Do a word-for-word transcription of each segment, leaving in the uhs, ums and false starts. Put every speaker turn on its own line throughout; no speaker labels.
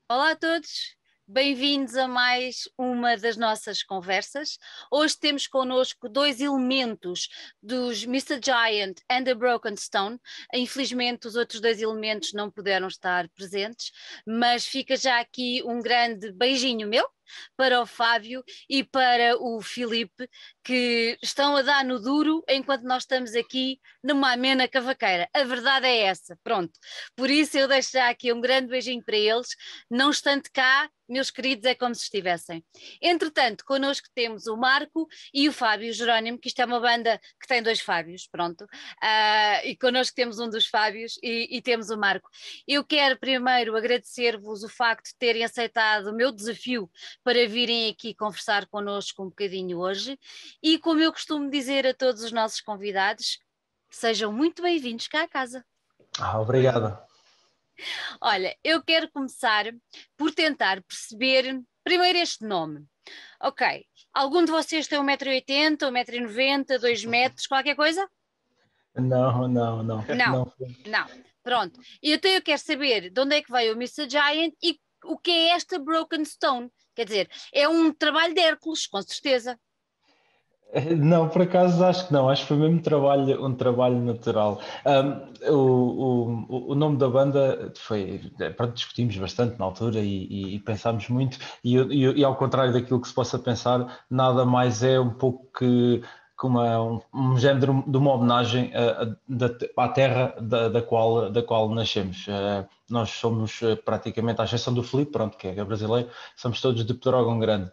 Olá a todos, bem-vindos a mais uma das nossas conversas. Hoje temos connosco dois elementos dos mister Giant and the Broken Stone. Infelizmente, os outros dois elementos não puderam estar presentes, mas fica já aqui um grande beijinho meu para o Fábio e para o Filipe, que estão a dar no duro enquanto nós estamos aqui numa amena cavaqueira. A verdade é essa, pronto. Por isso eu deixo já aqui um grande beijinho para eles. Não estando cá, meus queridos, é como se estivessem. Entretanto, connosco temos o Marco e o Fábio Jerónimo, que isto é uma banda que tem dois Fábios, pronto. Uh, e connosco temos um dos Fábios e, e temos o Marco. Eu quero primeiro agradecer-vos o facto de terem aceitado o meu desafio para virem aqui conversar connosco um bocadinho hoje. E como eu costumo dizer a todos os nossos convidados, sejam muito bem-vindos cá à casa.
Ah, obrigado.
Olha, eu quero começar por tentar perceber primeiro este nome. Ok, algum de vocês tem um metro e oitenta, um metro e noventa, dois metros, qualquer coisa?
Não, não, não,
Não,
não.
não. Pronto. E então eu quero saber de onde é que veio o mister Giant e o que é esta Broken Stone. Quer dizer, é um trabalho de Hércules, com certeza.
Não, por acaso acho que não, acho que foi mesmo trabalho, um trabalho natural. Um, o, o, o nome da banda foi, pronto, discutimos bastante na altura e, e, e pensámos muito, e, e, e ao contrário daquilo que se possa pensar, nada mais é um pouco que, que uma, um, um género de uma homenagem a, a, à terra da, da, qual, da qual nascemos. Uh, nós somos praticamente, à exceção do Filipe, pronto, que é brasileiro, somos todos de Pedrógão Grande.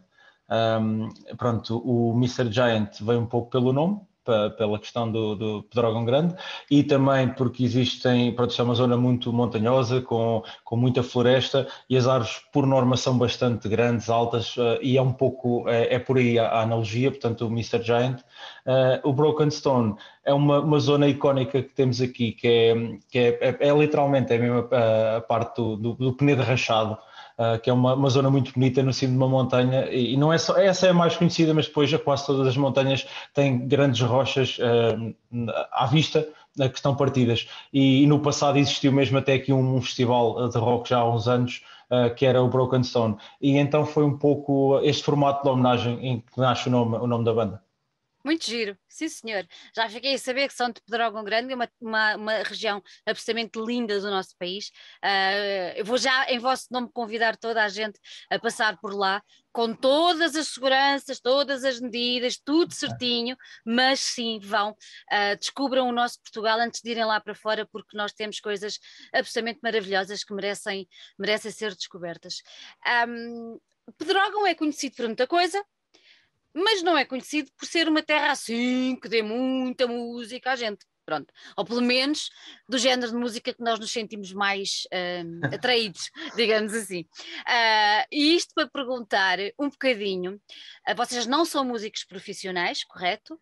Um, pronto, o mister Giant veio um pouco pelo nome, pela questão do, do Pedrógão Grande, e também porque existem, pronto, é uma zona muito montanhosa, com, com muita floresta, e as árvores por norma são bastante grandes, altas, uh, e é um pouco, é, é por aí a, a analogia, portanto o mister Giant. Uh, o Broken Stone é uma, uma zona icónica que temos aqui, que é, que é, é, é literalmente é mesmo a, a parte do, do, do Penedo Rachado, Uh, que é uma, uma zona muito bonita no cimo de uma montanha, e, e não é só, essa é a mais conhecida, mas depois já quase todas as montanhas têm grandes rochas uh, à vista uh, que estão partidas, e, e no passado existiu mesmo até aqui um, um festival de rock já há uns anos, uh, que era o Broken Stone, e então foi um pouco este formato de homenagem em que nasce o nome, o nome da banda.
Muito giro, sim senhor. Já fiquei a saber que São de Pedrógão Grande é uma, uma, uma região absolutamente linda do nosso país. Uh, eu vou já, em vosso nome, convidar toda a gente a passar por lá, com todas as seguranças, todas as medidas, tudo certinho, mas sim, vão, uh, descubram o nosso Portugal antes de irem lá para fora, porque nós temos coisas absolutamente maravilhosas que merecem, merecem ser descobertas. Um, Pedrógão é conhecido por muita coisa, mas não é conhecido por ser uma terra assim que dê muita música à gente. Pronto, ou pelo menos do género de música que nós nos sentimos mais uh, atraídos, digamos assim. Uh, e isto para perguntar um bocadinho, uh, vocês não são músicos profissionais, correto?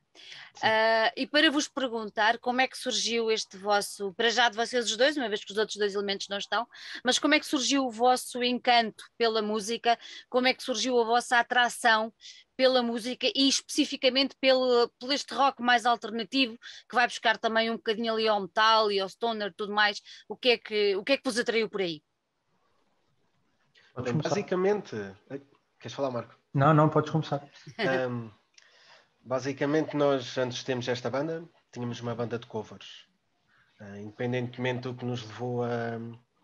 Uh, e para vos perguntar como é que surgiu este vosso, para já de vocês os dois, uma vez que os outros dois elementos não estão, mas como é que surgiu o vosso encanto pela música, como é que surgiu a vossa atração pela música e especificamente pelo, pelo este rock mais alternativo que vai buscar também um bocadinho ali ao metal e ao stoner e tudo mais, o que é que, o que é que vos atraiu por aí?
Podes
Bem,
começar?
basicamente. Queres falar, Marco?
Não, não, podes começar.
Um, basicamente, nós antes temos esta banda, tínhamos uma banda de covers. Uh, independentemente do que nos levou a,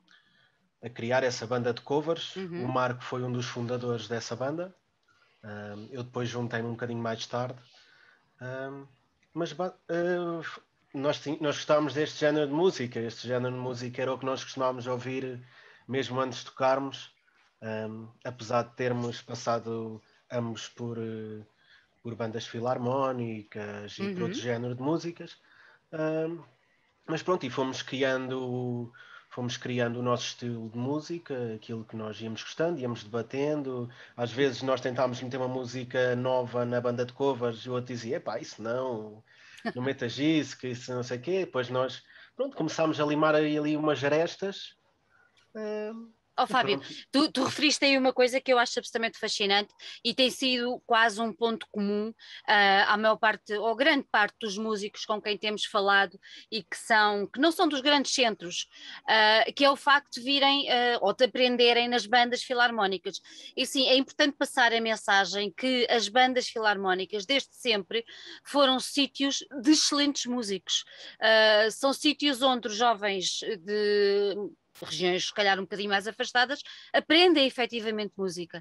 a criar essa banda de covers, o
Uhum.
Marco foi um dos fundadores dessa banda. Um, eu depois juntei-me um bocadinho mais tarde. Um, mas uh, nós, nós gostávamos deste género de música. Este género de música era o que nós costumávamos ouvir mesmo antes de tocarmos. Um, apesar de termos passado ambos por, uh, por bandas filarmónicas e por outro
Uhum.
género de músicas, um, mas pronto, e fomos criando, fomos criando o nosso estilo de música, aquilo que nós íamos gostando, íamos debatendo. Às vezes nós tentámos meter uma música nova na banda de covers e o outro dizia: epá, isso não, não metas isso, que isso não sei o quê. Depois nós, pronto, começámos a limar ali umas arestas. Um,
Oh, Fábio, tu, tu referiste aí uma coisa que eu acho absolutamente fascinante e tem sido quase um ponto comum uh, à maior parte, ou grande parte dos músicos com quem temos falado e que são, que não são dos grandes centros, uh, que é o facto de virem uh, ou de aprenderem nas bandas filarmónicas. E sim, é importante passar a mensagem que as bandas filarmónicas, desde sempre, foram sítios de excelentes músicos. Uh, são sítios onde os jovens de regiões se calhar um bocadinho mais afastadas, aprendem efetivamente música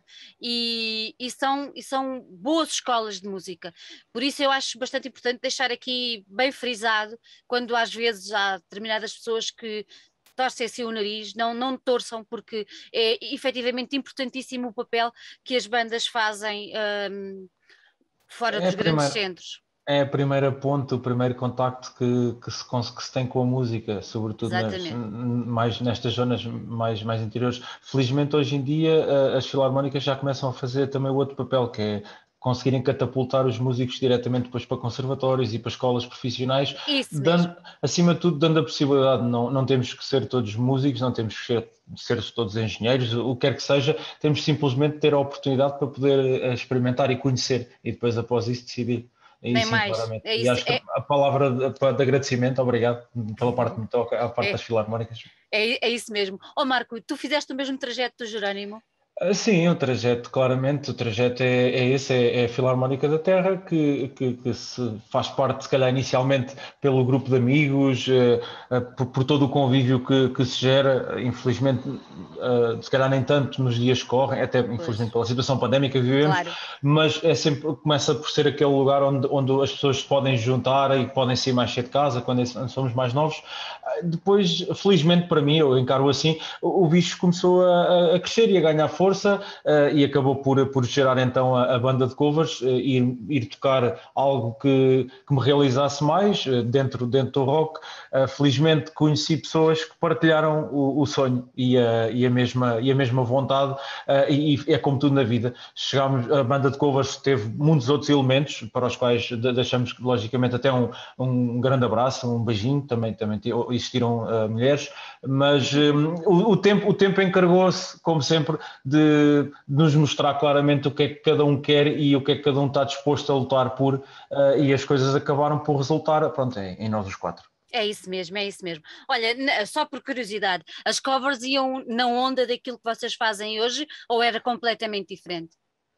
e, e, são, e são boas escolas de música. Por isso eu acho bastante importante deixar aqui bem frisado, quando às vezes há determinadas pessoas que torcem assim o nariz, não, não torçam, porque é efetivamente importantíssimo o papel que as bandas fazem um, fora
É
dos
a
grandes
primeira,
centros.
é a primeira ponte, o primeiro contacto que, que, se, que se tem com a música, sobretudo nas,
Exatamente.
mais, nestas zonas mais, mais interiores. Felizmente, hoje em dia, as filarmónicas já começam a fazer também o outro papel, que é conseguirem catapultar os músicos diretamente depois para conservatórios e para escolas profissionais,
Isso mesmo.
dando, acima de tudo, dando a possibilidade, não, não temos que ser todos músicos, não temos que ser, ser todos engenheiros, o que quer que seja, temos simplesmente de ter a oportunidade para poder experimentar e conhecer, e depois após isso decidir. E
Nem
sim,
mais.
claramente.
É
E
isso.
acho que
É,
a palavra de, de agradecimento, obrigado pela parte que me toca, a parte
é,
das filarmónicas.
é, é isso mesmo. Ó Marco, tu fizeste o mesmo trajeto do Jerónimo?
Ah, sim, o trajeto, claramente, o trajeto é, é esse, é, é a Filarmónica da Terra, que, que, que se faz parte, se calhar, inicialmente pelo grupo de amigos, eh, eh, por, por todo o convívio que, que se gera, infelizmente, eh, se calhar nem tanto nos dias que correm, até infelizmente
Pois,
pela situação pandémica que vivemos,
claro.
mas é sempre, começa por ser aquele lugar onde, onde as pessoas se podem juntar e podem sair mais cedo de casa, quando somos mais novos. Depois, felizmente para mim, eu encaro assim, o, o bicho começou a, a crescer e a ganhar força uh, e acabou por, por gerar então a, a banda de covers, uh, ir, ir tocar algo que, que me realizasse mais uh, dentro, dentro do rock. Uh, felizmente conheci pessoas que partilharam o, o sonho e a, e, a mesma, e a mesma vontade uh, e, e é como tudo na vida. Chegámos, a banda de covers teve muitos outros elementos para os quais deixamos logicamente até um, um grande abraço, um beijinho, também, também existiram uh, mulheres, mas um, o, o, tempo, o tempo encarregou-se, como sempre, de, de nos mostrar claramente o que é que cada um quer e o que é que cada um está disposto a lutar por, uh, e as coisas acabaram por resultar, pronto, em, em nós os quatro.
É isso mesmo, é isso mesmo. Olha, só por curiosidade, as covers iam na onda daquilo que vocês fazem hoje ou era completamente diferente?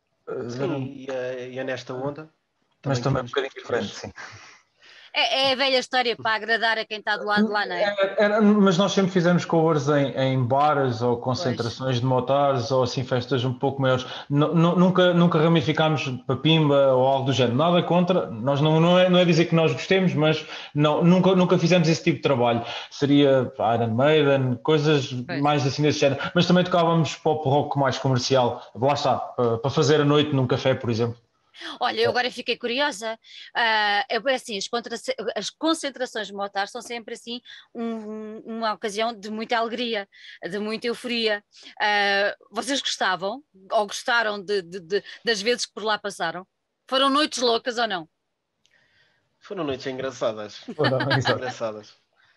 Sim, e é, e é nesta onda.
Mas
Também
também um
temos
bocadinho diferente,
depois.
sim.
É, é a velha história para agradar a quem está do lado de lá, não é?
Era, era, mas nós sempre fizemos covers em, em bares ou
Pois.
concentrações de motares ou assim festas um pouco maiores. N- nunca, nunca ramificámos para Pimba ou algo do género. Nada contra. Nós não, não, é, não é dizer que nós gostemos, mas não, nunca, nunca fizemos esse tipo de trabalho. Seria Iron Maiden, coisas
Pois.
mais assim desse género. Mas também tocávamos pop rock mais comercial. Lá está, para, para fazer a noite num café, por exemplo.
Olha, eu agora fiquei curiosa. Uh, é assim, as, as concentrações de motar são sempre assim um, uma ocasião de muita alegria, de muita euforia. Uh, vocês gostavam ou gostaram de, de, de, das vezes que por lá passaram? Foram noites loucas ou não?
Foram noites engraçadas.
Foram,
engraçadas.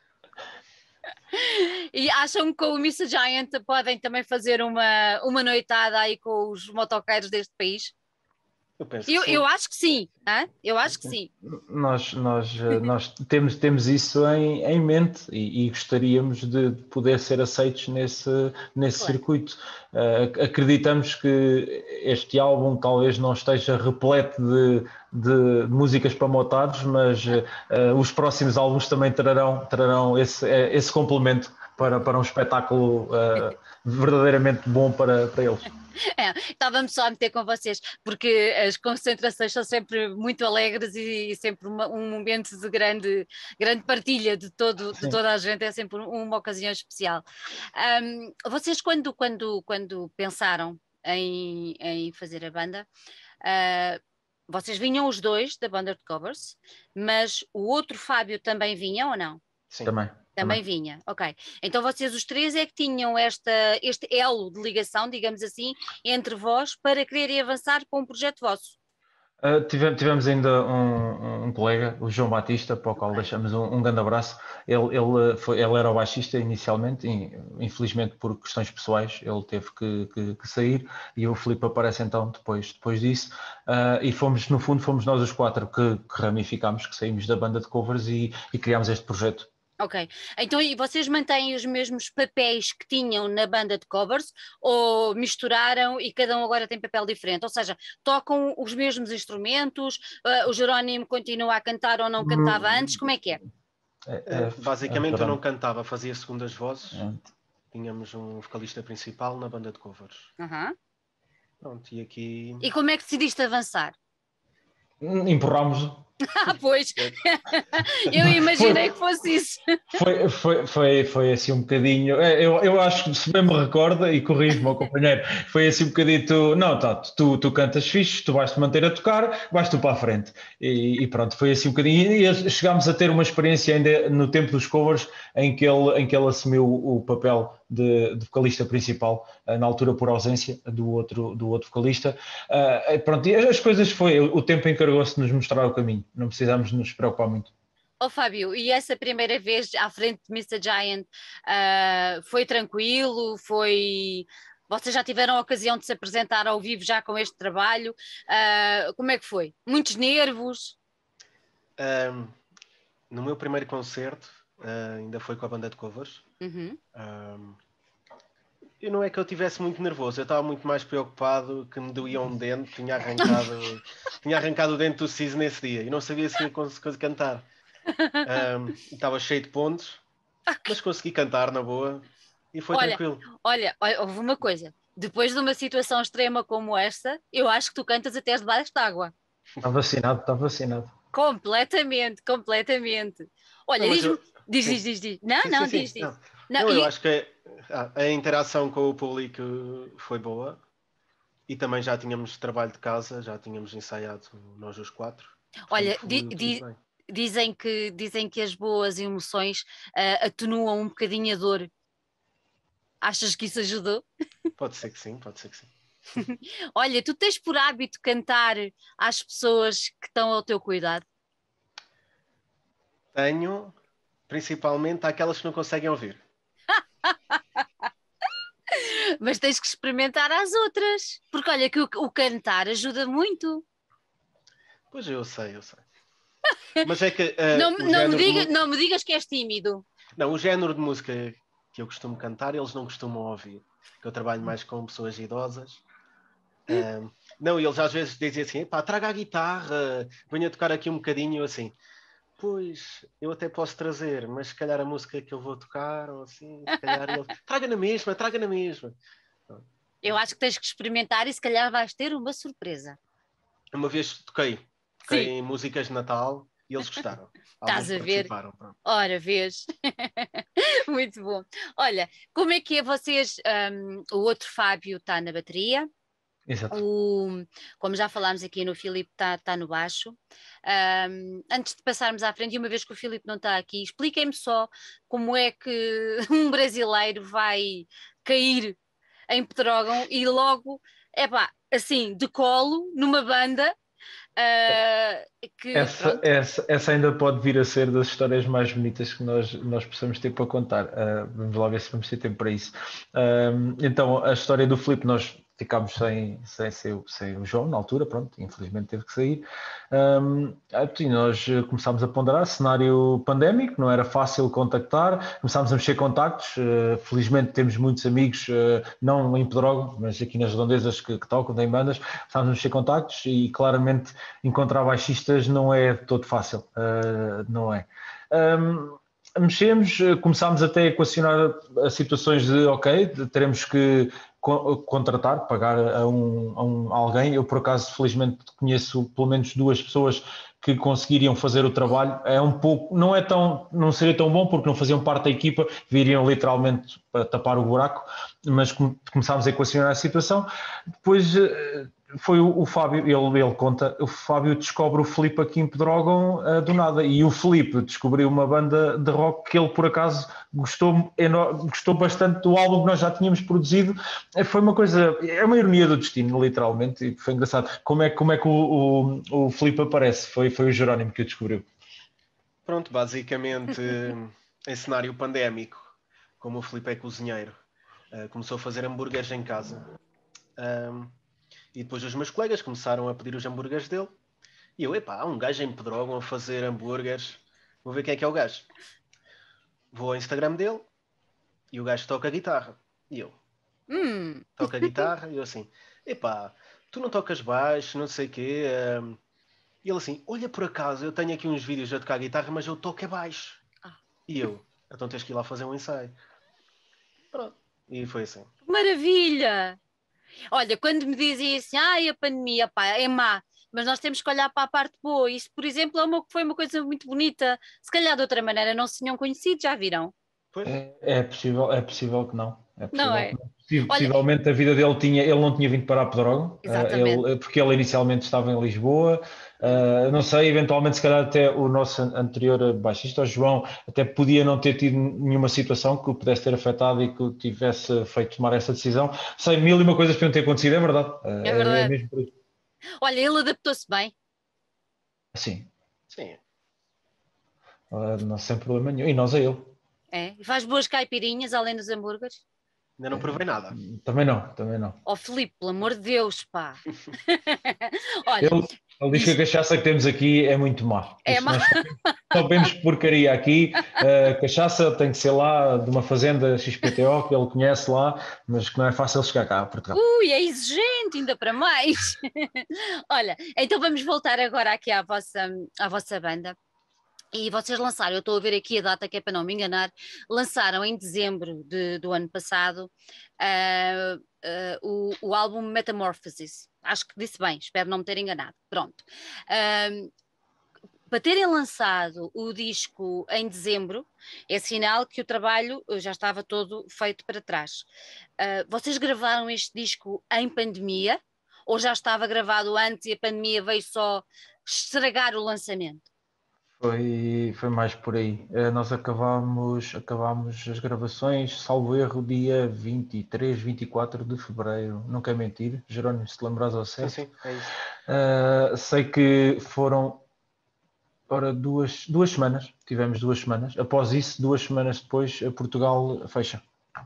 E acham que com o Missa Giant podem também fazer uma, uma noitada aí com os motoqueiros deste país?
Eu penso que
Eu,
sim.
eu acho que sim, hein? Eu acho que sim.
Nós, nós, nós temos, temos isso em, em mente e, e gostaríamos de poder ser aceitos nesse, nesse
Claro.
circuito. Uh, acreditamos que este álbum talvez não esteja repleto de, de músicas para motados, mas uh, os próximos álbuns também trarão, trarão esse, esse complemento para, para um espetáculo uh, verdadeiramente bom para, para eles.
É, estava-me só a meter com vocês, porque as concentrações são sempre muito alegres e, e sempre uma, um momento de grande, grande partilha de, todo, de toda a gente, é sempre uma ocasião especial. Um, vocês, quando, quando, quando pensaram em, em fazer a banda, uh, vocês vinham os dois da banda de covers, mas o outro Fábio também vinha ou não?
Sim.
Também.
Também, também vinha, ok. Então vocês os três é que tinham esta, este elo de ligação, digamos assim, entre vós para quererem avançar com um projeto vosso.
Uh, tive- tivemos ainda um, um colega, o João Batista, para o qual
Ok.
deixamos um, um grande abraço. Ele, ele, foi, ele era o baixista inicialmente, e, infelizmente por questões pessoais ele teve que, que- que sair, e o Filipe aparece então depois, depois disso. Uh, e fomos, no fundo, fomos nós os quatro que, que ramificámos, que saímos da banda de covers e, e criámos este projeto.
Ok. Então, e vocês mantêm os mesmos papéis que tinham na banda de covers ou misturaram e cada um agora tem papel diferente? Ou seja, tocam os mesmos instrumentos? Uh, o Jerónimo continua a cantar ou não cantava antes? Como é que é?
É,
Uh,
é,
basicamente eu não
é,
cantava, fazia segundas vozes.
é,
Tínhamos um vocalista principal na banda de covers.
Uhum.
Pronto, e aqui.
E como é que decidiste avançar?
empurrámos.
Ah, pois,
É,
eu
Foi,
imaginei que fosse isso.
Foi, foi, foi, foi assim um bocadinho. é, Eu, eu acho que se bem me recorda, e corrijo-me, meu companheiro, foi assim um bocadinho. Não, Tato, tu, tu cantas fixe, tu vais-te manter a tocar, vais tu para a frente. E, e pronto, foi assim um bocadinho. E chegámos a ter uma experiência ainda no tempo dos covers, em que ele, em que ele assumiu o papel de, de vocalista principal, na altura por ausência do outro, do outro vocalista. Uh, pronto, e as coisas foi. O tempo encarregou-se de nos mostrar o caminho, não precisamos nos preocupar muito.
Ó Fábio, e essa primeira vez à frente de mister Giant, ah, foi tranquilo? Foi. Vocês já tiveram a ocasião de se apresentar ao vivo já com este trabalho? Ah, como é que foi? Muitos nervos?
um, no meu primeiro concerto, uh, ainda foi com a banda de covers.
Uhum.
Um, e não é que eu estivesse muito nervoso, eu estava muito mais preocupado que me doía um dente, tinha arrancado, tinha arrancado o dente do siso nesse dia e não sabia se ia conseguir cantar. Um, estava cheio de pontos, mas consegui cantar na boa e foi
Olha,
tranquilo.
olha, olha, houve uma coisa. Depois de uma situação extrema como esta, eu acho que tu cantas até debaixo d'água.
Está vacinado, está vacinado.
Completamente, completamente. Olha,
Não, mas
diz-me.
eu,
Diz,
sim,
diz, diz, diz. Não,
sim, sim,
não,
sim.
diz, diz.
Não,
Não,
não eu
e,
acho que a, a interação com o público foi boa e também já tínhamos trabalho de casa, já tínhamos ensaiado nós os quatro, portanto
olha, di-
fluiu tudo
di-
bem.
dizem que, dizem que as boas emoções ah, atenuam um bocadinho a dor. Achas que isso ajudou?
Pode ser que sim, pode ser que sim.
Olha, tu tens por hábito cantar às pessoas que estão ao teu cuidado?
Tenho, principalmente àquelas que não conseguem ouvir.
Mas tens que experimentar às outras, porque olha que o, o cantar ajuda muito.
Pois eu sei, eu sei. Mas é que
Não,
uh, o
não me
género de
diga,
mu-
não me digas que és tímido.
não, o género de música que eu costumo cantar, eles não costumam ouvir. Que eu trabalho mais com pessoas idosas. Um, não, e eles às vezes dizem assim: pá, traga a guitarra, venha tocar aqui um bocadinho. Eu assim, pois, eu até posso trazer, mas se calhar a música que eu vou tocar, ou assim, se calhar ele, traga na mesma, traga na mesma.
Eu acho que tens que experimentar e se calhar vais ter uma surpresa.
Uma vez toquei, toquei
Sim,
em músicas de Natal e eles gostaram. Alguns
estás a ver?
participaram. Pronto.
Ora, vês? Muito bom. Olha, como é que é vocês? Um, o outro Fábio está na bateria.
Exato.
O, como já falámos aqui no Filipe, está tá no baixo. Um, antes de passarmos à frente, e uma vez que o Filipe não está aqui, expliquem-me só como é que um brasileiro vai cair em Pedrógão e logo, epá, assim, de colo, numa banda. Uh, que,
Essa,
pronto.
essa, essa ainda pode vir a ser das histórias mais bonitas que nós, nós possamos ter para contar. Uh, vamos lá ver se vamos ter tempo para isso. Um, então, a história do Filipe, nós ficámos sem, sem, sem, o- sem o João na altura, pronto, infelizmente teve que sair. Um, e nós começámos a ponderar cenário pandémico, não era fácil contactar, começámos a mexer contactos. Uh, felizmente temos muitos amigos, uh, não em Pedrógão, mas aqui nas redondezas que, que tocam, têm bandas, começámos a mexer contactos e claramente encontrar baixistas não é todo fácil, uh, não é. Um, mexemos, começámos até a equacionar as situações de, ok, teremos que co contratar, pagar a um, a um alguém. Eu, por acaso, felizmente conheço pelo menos duas pessoas que conseguiriam fazer o trabalho. É um pouco, não é tão, não seria tão bom porque não faziam parte da equipa, viriam literalmente para tapar o buraco, mas começámos a equacionar a situação. Depois foi o, o Fábio, ele, ele conta, o Fábio descobre o Filipe aqui em Pedrógão uh, do nada, e o Filipe descobriu uma banda de rock que ele por acaso gostou, gostou bastante do álbum que nós já tínhamos produzido. Foi uma coisa, é uma ironia do destino, literalmente, e foi engraçado. Como é, como é que o, o, o Filipe aparece? Foi, foi o Jerónimo que o descobriu.
Pronto, basicamente, em cenário pandémico, como o Filipe é cozinheiro, uh, começou a fazer hambúrgueres em casa. Um, e depois os meus colegas começaram a pedir os hambúrgueres dele. E eu, epá, há um gajo em Pedrógão a fazer hambúrgueres. Vou ver quem é que é o gajo. Vou ao Instagram dele e o gajo toca guitarra. E eu,
Hum.
toca guitarra. E eu assim, epá, tu não tocas baixo, não sei o quê. Um, e ele assim, olha, por acaso, eu tenho aqui uns vídeos a tocar guitarra, mas eu toco é baixo.
Ah.
E eu, então tens que ir lá fazer um ensaio. Pronto. E foi assim.
Maravilha! Olha, quando me dizem assim, ai, a pandemia, pá, é má, mas nós temos que olhar para a parte boa. Isso, por exemplo, é uma, foi uma coisa muito bonita. Se calhar de outra maneira não se tinham conhecido, já viram?
É, é, possível, é possível que não. É possível
Não é?
que não. Possi-
Olha,
Possivelmente a vida dele tinha, ele não tinha vindo para a Pedrógão,
exatamente.
ele, porque ele inicialmente estava em Lisboa. Uh, não sei, eventualmente, se calhar até o nosso anterior baixista, o João, até podia não ter tido nenhuma situação que o pudesse ter afetado e que o tivesse feito tomar essa decisão. Sei, mil e uma coisas podiam ter acontecido, é verdade. Uh,
É
é, é
verdade.
mesmo por isso.
Olha, ele adaptou-se bem.
Sim,
Sim.
uh, não, sem problema nenhum. E nós a ele.
É, e faz boas caipirinhas além dos hambúrgueres.
Ainda não provei nada.
Também não, também não.
Ó Filipe, pelo amor de Deus, pá. Olha,
Ele, ele diz que a cachaça que temos aqui é muito má.
é
Isto
má.
nós só bebemos porcaria aqui. A cachaça tem que ser lá de uma fazenda X P T O que ele conhece lá, mas que não é fácil chegar cá a Portugal.
Ui, é exigente, ainda para mais. Olha, então vamos voltar agora aqui à vossa, à vossa banda. E vocês lançaram, eu estou a ver aqui a data que é para não me enganar, lançaram em dezembro de, do ano passado uh, uh, o, o álbum Metamorphosis. Acho que disse bem, espero não me ter enganado. Pronto. Uh, para terem lançado o disco em dezembro, é sinal que o trabalho já estava todo feito para trás. Uh, vocês gravaram este disco em pandemia ou já estava gravado antes e a pandemia veio só estragar o lançamento?
Foi, foi mais por aí. Eh, Nós acabámos, acabámos as gravações, salvo erro, dia vinte e três, vinte e quatro de fevereiro. Não quer mentir, Jerónimo, se te lembras ao
Sim,
certo.
sim, é isso.
Uh, sei que foram ora, duas, duas semanas, tivemos duas semanas. Após isso, duas semanas depois, Portugal fecha.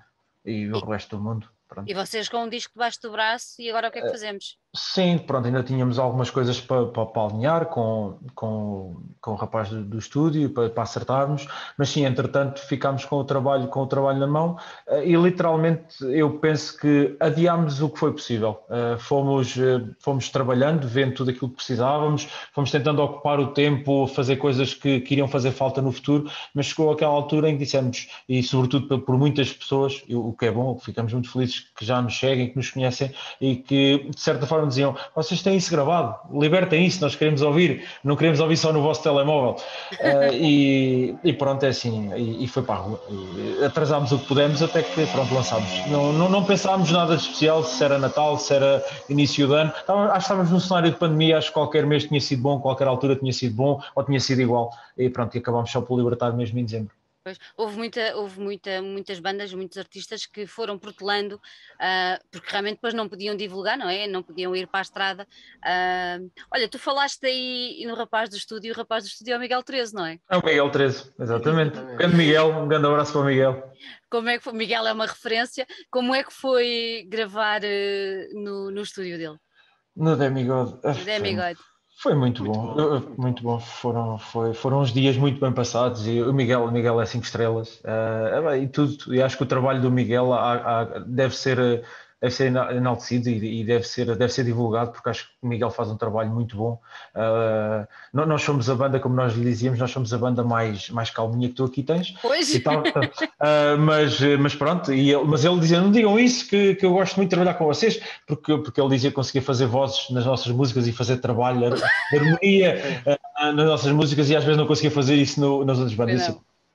E o
E,
resto do mundo, pronto.
e vocês com um disco debaixo do braço, e agora o que é que fazemos?
Sim, pronto, ainda tínhamos algumas coisas para, para, para alinhar com, com, com o rapaz do, do estúdio, para, para acertarmos, mas sim, entretanto ficámos com o trabalho, com o trabalho na mão e literalmente eu penso que adiámos o que foi possível. Fomos, fomos trabalhando, vendo tudo aquilo que precisávamos, fomos tentando ocupar o tempo, fazer coisas que, que iriam fazer falta no futuro, mas chegou aquela altura em que dissemos, e sobretudo por muitas pessoas, o que é bom, ficamos muito felizes que já nos seguem, que nos conhecem e que de certa forma diziam, vocês têm isso gravado, libertem isso, nós queremos ouvir, não queremos ouvir só no vosso telemóvel. uh, e, e pronto, é assim, e, e foi para a rua. E atrasámos o que pudemos até que pronto, lançámos. Não, não, não pensámos nada de especial, se era Natal, se era início de ano. Estávamos, acho que estávamos num cenário de pandemia, acho que qualquer mês tinha sido bom, qualquer altura tinha sido bom, ou tinha sido igual. E pronto, e acabámos só por libertar mesmo em dezembro.
Pois, houve muita, houve muita, muitas bandas, muitos artistas que foram protelando, uh, porque realmente depois não podiam divulgar, não é? Não podiam ir para a estrada. Uh, olha, tu falaste aí no rapaz do estúdio, o rapaz do estúdio é o Miguel treze, não é?
É o Miguel treze, exatamente.
Exatamente.
Grande Miguel, um grande abraço para o Miguel.
Como é que foi? Miguel é uma referência. Como é que foi gravar uh, no, no estúdio dele?
No Demigod.
No Demigod.
Foi muito,
Muito
bom,
bom,
Uh,
muito
muito bom. Foram, foi, foram uns dias muito bem passados e o Miguel, o Miguel é cinco estrelas uh, é bem, e tudo. E acho que o trabalho do Miguel há, há, deve ser, deve ser enaltecido e, e deve, ser, deve ser divulgado porque acho que o Miguel faz um trabalho muito bom. Uh, nós somos a banda, como nós lhe dizíamos, nós somos a banda mais, mais calminha que tu aqui tens.
Pois.
E tal, uh, mas, mas pronto, e ele, mas ele dizia, não digam isso que, que eu gosto muito de trabalhar com vocês, porque, porque ele dizia que conseguia fazer vozes nas nossas músicas e fazer trabalho, harmonia uh, nas nossas músicas e às vezes não conseguia fazer isso no, nas outras bandas.
Não.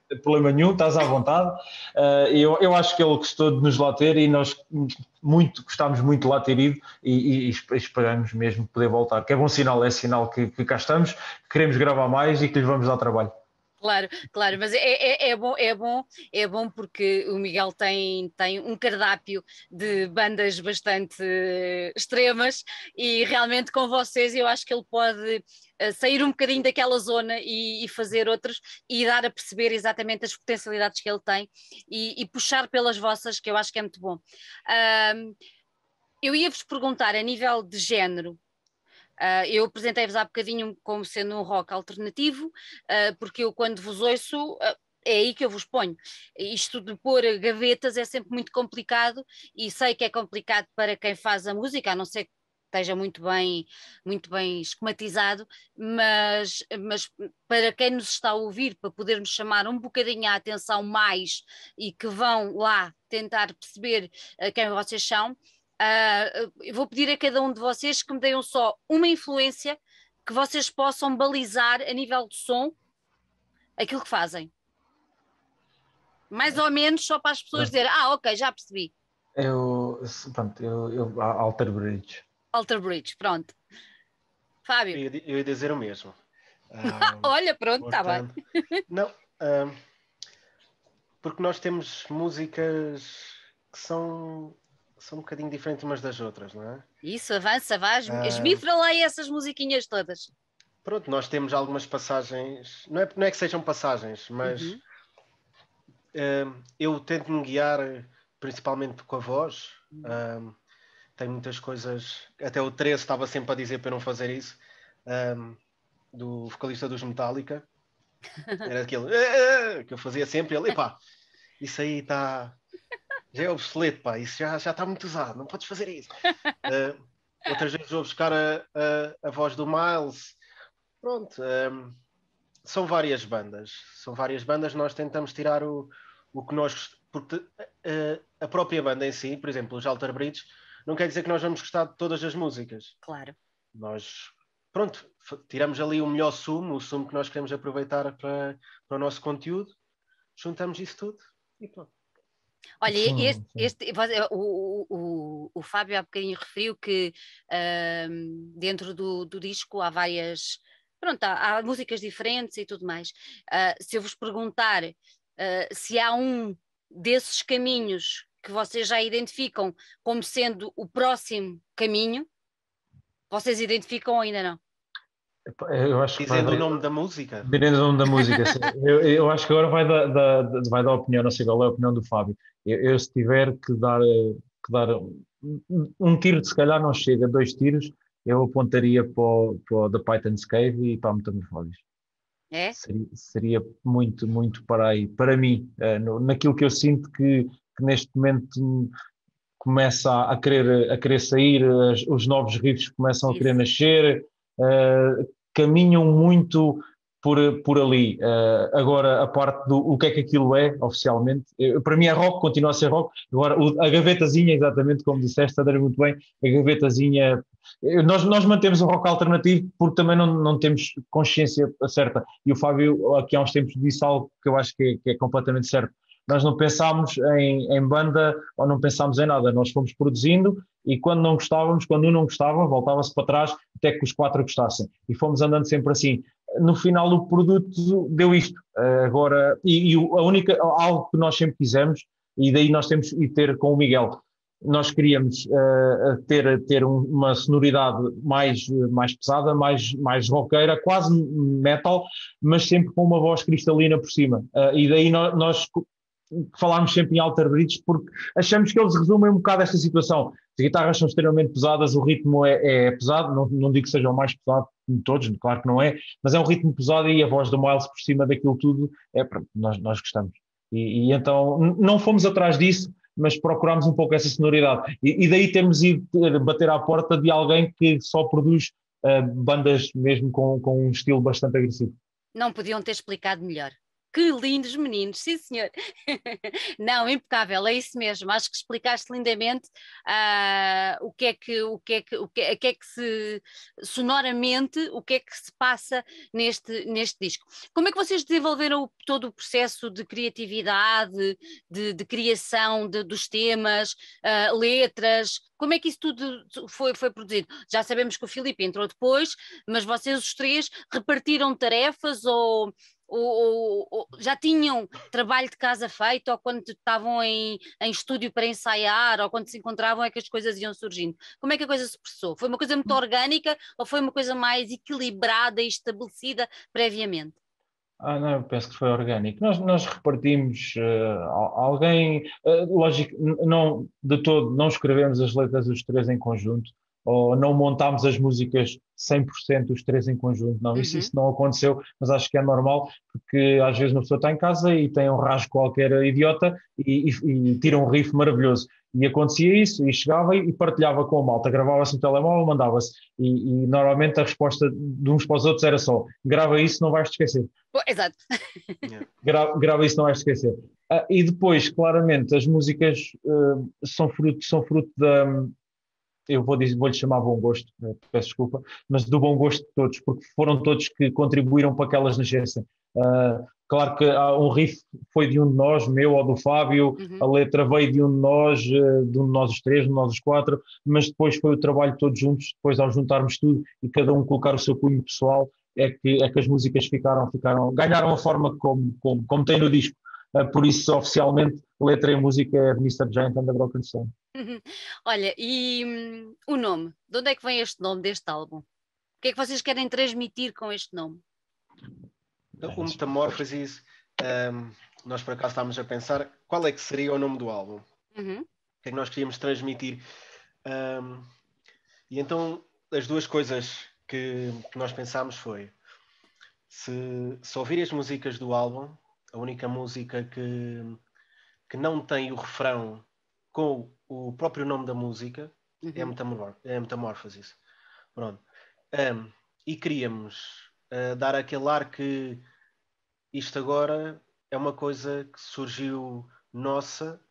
problema nenhum, estás à vontade. Uh, eu, eu acho que ele gostou de nos lá ter e nós muito, gostámos muito de lá ter ido e, e, e esperamos mesmo poder voltar, que é bom sinal, é sinal que, que cá estamos, que queremos gravar mais e que lhes vamos dar trabalho.
Claro, claro, mas é, é, é bom, é bom, é bom porque o Miguel tem, tem um cardápio de bandas bastante uh, extremas e realmente com vocês eu acho que ele pode uh, sair um bocadinho daquela zona e, e fazer outros e dar a perceber exatamente as potencialidades que ele tem e, e puxar pelas vossas, que eu acho que é muito bom. Uh, eu ia-vos perguntar a nível de género. Uh, eu apresentei-vos há bocadinho como sendo um rock alternativo, uh, porque eu quando vos ouço, uh, é aí que eu vos ponho. Isto de pôr gavetas é sempre muito complicado e sei que é complicado para quem faz a música, a não ser que esteja muito bem, muito bem esquematizado, mas, mas para quem nos está a ouvir, para podermos chamar um bocadinho a atenção mais e que vão lá tentar perceber uh, quem vocês são. Uh, eu vou pedir a cada um de vocês que me deem só uma influência que vocês possam balizar a nível de som aquilo que fazem. Mais ou menos só para as pessoas dizerem, ah, ok, já percebi.
Eu, pronto, eu, eu Alter Bridge.
Alter Bridge, pronto. Fábio.
Eu, eu ia dizer o mesmo.
Um, Olha, pronto, está bem.
Não, um, porque nós temos músicas que são... são um bocadinho diferentes umas das outras, não é?
Isso, avança, vai,
Ah,
esmifra lá essas musiquinhas todas.
Pronto, nós temos algumas passagens, não é, não é que sejam passagens, mas
uhum.
uh, eu tento me guiar principalmente com a voz. Uhum. Uh, tem muitas coisas, até o treze estava sempre a dizer para eu não fazer isso, um, do vocalista dos Metallica. Era aquele uh, que eu fazia sempre, ele, epá, isso aí está... já é obsoleto, pá, isso já, já está muito usado, não podes fazer isso. Uh, outras vezes vou buscar a, a, a voz do Miles. Pronto, um, são várias bandas. São várias bandas, nós tentamos tirar o, o que nós... Porque uh, a própria banda em si, por exemplo, os Alter Bridge, não quer dizer que nós vamos gostar de todas as músicas.
Claro.
Nós, pronto, tiramos ali o melhor sumo, o sumo que nós queremos aproveitar para, para o nosso conteúdo, juntamos isso tudo e pronto.
Olha, este, este, o, o, o Fábio há bocadinho referiu que uh, dentro do, do disco há várias, pronto, há, há músicas diferentes e tudo mais. Uh, se eu vos perguntar uh, se há um desses caminhos que vocês já identificam como sendo o próximo caminho, vocês identificam ou ainda não?
Eu acho que
Dizendo
vai...
o nome da música.
Dizendo o nome da música, sim. eu, eu acho que agora vai dar, dar, vai dar a opinião, não sei qual é a opinião do Fábio. Eu, eu se tiver que dar, que dar um, um tiro, se calhar não chega, dois tiros, eu apontaria para o, para o The Python's Cave e para a Metamorfoses.
É?
Seria, seria muito, muito para aí, para mim, uh, no, naquilo que eu sinto que, que neste momento começa a, a, querer, a querer sair, as, os novos riffs começam Isso. a querer nascer, uh, caminham muito por, por ali. Uh, agora, a parte do o que é que aquilo é, oficialmente, eu, para mim é rock, continua a ser rock. Agora, o, a gavetazinha, exatamente como disseste, André, muito bem, a gavetazinha... Nós, nós mantemos o rock alternativo porque também não, não temos consciência certa. E o Fábio, aqui há uns tempos, disse algo que eu acho que é, que é completamente certo. Nós não pensámos em, em banda ou não pensámos em nada. Nós fomos produzindo e quando não gostávamos, quando um não gostava, voltava-se para trás até que os quatro gostassem. E fomos andando sempre assim. No final, o produto deu isto. Uh, agora, e, e a única, algo que nós sempre quisemos, e daí nós temos que ter com o Miguel, nós queríamos uh, ter, ter um, uma sonoridade mais, mais pesada, mais, mais roqueira, quase metal, mas sempre com uma voz cristalina por cima. Uh, e daí nós, nós falámos sempre em Alter Bridge porque achamos que eles resumem um bocado esta situação. As guitarras são extremamente pesadas, o ritmo é, é pesado, não, não digo que seja o mais pesado de todos, claro que não é, mas é um ritmo pesado e a voz do Miles por cima daquilo tudo, é, nós, nós gostamos. E, e então não fomos atrás disso, mas procurámos um pouco essa sonoridade. E, e daí temos ido bater à porta de alguém que só produz uh, bandas mesmo com, com um estilo bastante agressivo.
Não podiam ter explicado melhor. Que lindos meninos, sim senhor. Não, impecável, é isso mesmo. Acho que explicaste lindamente uh, o que é que, o que é que, o que é, que é que se, sonoramente, o que é que se passa neste, neste disco. Como é que vocês desenvolveram o, todo o processo de criatividade, de, de criação de, dos temas, uh, letras? Como é que isso tudo foi, foi produzido? Já sabemos que o Filipe entrou depois, mas vocês os três repartiram tarefas ou Ou, ou, ou já tinham trabalho de casa feito, ou quando estavam em, em estúdio para ensaiar, ou quando se encontravam é que as coisas iam surgindo? Como é que a coisa se processou? Foi uma coisa muito orgânica ou foi uma coisa mais equilibrada e estabelecida previamente?
Ah, não, eu penso que foi orgânico. Nós, nós repartimos uh, alguém, uh, lógico, não, de todo, não escrevemos as letras os três em conjunto, ou não montámos as músicas cem por cento os três em conjunto, não, isso,
Uhum.
isso não aconteceu, mas acho que é normal, porque às vezes uma pessoa está em casa e tem um rasgo qualquer idiota e, e, e tira um riff maravilhoso. E acontecia isso, e chegava e partilhava com a malta, gravava-se no telemóvel, mandava-se. E, e normalmente a resposta de uns para os outros era só: grava isso, não vais te esquecer.
Pô, exato.
Yeah.
Grava, grava isso, não vais te esquecer. Ah, e depois, claramente, as músicas uh, são fruto, são fruto da. Eu vou dizer, vou-lhe chamar bom gosto, eh, peço desculpa, mas do bom gosto de todos, porque foram todos que contribuíram para que elas nascessem. Uh, claro que uh, um riff foi de um de nós, meu ou do Fábio,
Uhum.
a letra veio de um de nós, uh, de um de nós os três, de nós os quatro, mas depois foi o trabalho de todos juntos, depois ao juntarmos tudo e cada um colocar o seu cunho pessoal, é que, é que as músicas ficaram, ficaram, ganharam a forma como, como, como tem no disco. Uh, por isso, oficialmente, letra e música é de mister Giant and the Broken Sun.
Uhum. Olha, e hum, o nome? De onde é que vem este nome deste álbum? O que é que vocês querem transmitir com este nome?
Então, o Metamorphoses, um, nós por acaso estávamos a pensar qual é que seria o nome do álbum.
Uhum.
O que é que nós queríamos transmitir? Um, e então as duas coisas que, que nós pensámos foi se, se ouvir as músicas do álbum, a única música que, que não tem o refrão com o próprio nome da música é,
Uhum.
Metamor é Metamorphoses. Pronto. Um, e queríamos uh, dar aquele ar que isto agora é uma coisa que surgiu nossa,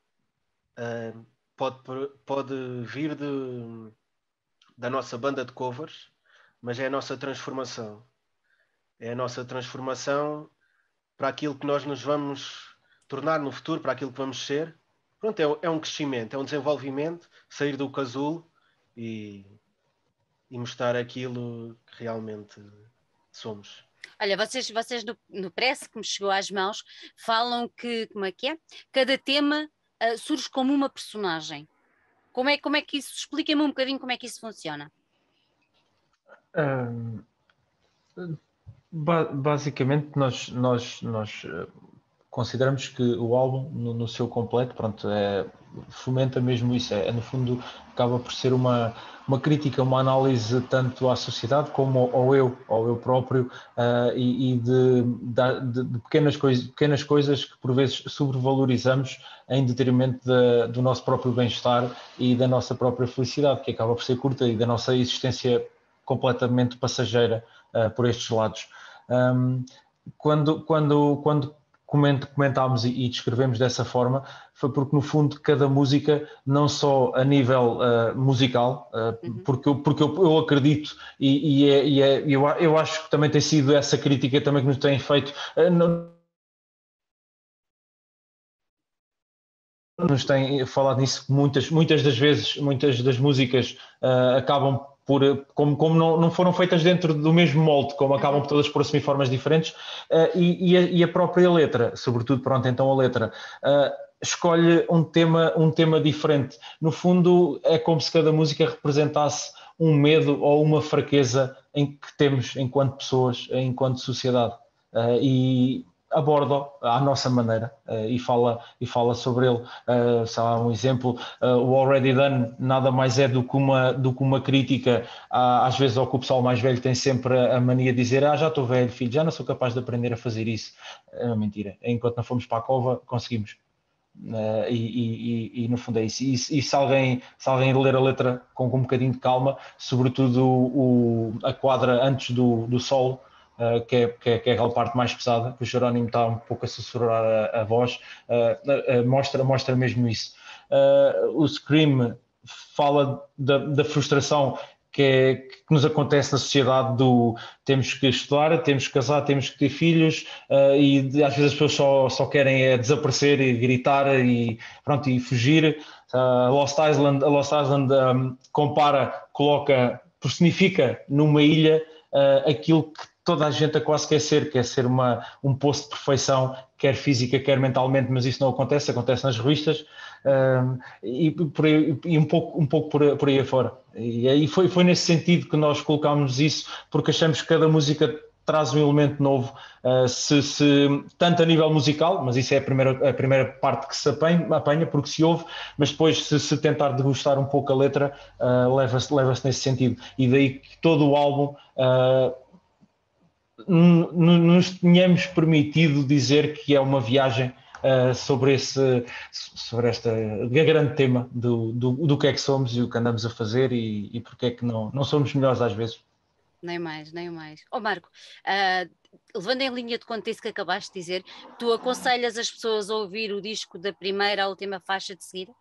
uh, pode, pode vir de, da nossa banda de covers, mas é a nossa transformação. É a nossa transformação para aquilo que nós nos vamos tornar no futuro, para aquilo que vamos ser. Pronto, é, é um crescimento, é um desenvolvimento, sair do casulo e, e mostrar aquilo que realmente somos.
Olha, vocês, vocês no, no press que me chegou às mãos falam que, como é que é? Cada tema uh, surge como uma personagem. Como é, como é que isso, expliquem-me um bocadinho como é que isso funciona.
Um, ba basicamente, nós, nós, nós consideramos que o álbum, no, no seu completo, pronto, é, fomenta mesmo isso. É, é, no fundo, acaba por ser uma, uma crítica, uma análise tanto à sociedade como ao, ao eu, ao eu próprio, uh, e, e de, de, de pequenas, cois, pequenas coisas que por vezes sobrevalorizamos em detrimento de, do nosso próprio bem-estar e da nossa própria felicidade, que acaba por ser curta, e da nossa existência completamente passageira uh, por estes lados. Um, quando, quando, quando comentámos e, e descrevemos dessa forma, foi porque no fundo cada música, não só a nível uh, musical, uh,
Uhum.
porque, eu, porque eu, eu acredito e, e, é, e é, eu, eu acho que também tem sido essa crítica também que nos têm feito, uh, não, nos têm falado nisso muitas, muitas das vezes, muitas das músicas uh, acabam por, como, como não, não foram feitas dentro do mesmo molde, como acabam
Uhum.
por todas por assumir formas diferentes, uh, e, e, a, e a própria letra, sobretudo, pronto, então a letra, uh, escolhe um tema, um tema diferente. No fundo, é como se cada música representasse um medo ou uma fraqueza em que temos enquanto pessoas, enquanto sociedade. Uh, e aborda à nossa maneira uh, e, fala, e fala sobre ele. Uh, só há um exemplo, uh, o Already Done nada mais é do que uma, do que uma crítica, uh, às vezes ao que o pessoal mais velho tem sempre a mania de dizer: ah, já estou velho, filho, já não sou capaz de aprender a fazer isso. É uma mentira. Enquanto não fomos para a cova, conseguimos. Uh, e, e, e no fundo é isso. E, e se, alguém, se alguém ler a letra com, com um bocadinho de calma, sobretudo o, a quadra antes do, do solo, uh, que, é, que, é, que é aquela parte mais pesada, que o Jerónimo está um pouco a sussurrar a, a voz, uh, uh, mostra, mostra mesmo isso. Uh, o Scream fala da, da frustração que, é, que nos acontece na sociedade do temos que estudar, temos que casar, temos que ter filhos, uh, e às vezes as pessoas só, só querem é desaparecer e gritar e, pronto, e fugir. Uh, Lost Island, a Lost Island um, compara, coloca, personifica numa ilha uh, aquilo que toda a gente quase quer ser, quer ser uma, um poço de perfeição, quer física, quer mentalmente, mas isso não acontece, acontece nas revistas, um, e, por aí, e um pouco, um pouco por, por aí afora. E aí foi, foi nesse sentido que nós colocámos isso, porque achamos que cada música traz um elemento novo, uh, se, se, tanto a nível musical, mas isso é a primeira, a primeira parte que se apanha, apanha porque se ouve, mas depois se, se tentar degustar um pouco a letra, uh, leva-se, leva-se nesse sentido. E daí que todo o álbum uh, nos tenhamos permitido dizer que é uma viagem uh, sobre, esse, sobre esta grande tema do, do, do que é que somos e o que andamos a fazer e, e porque é que não, não somos melhores às vezes.
Nem mais, nem mais. Ó oh, Marco, uh, levando em linha de conta isso que acabaste de dizer, tu aconselhas as pessoas a ouvir o disco da primeira à última faixa de seguida?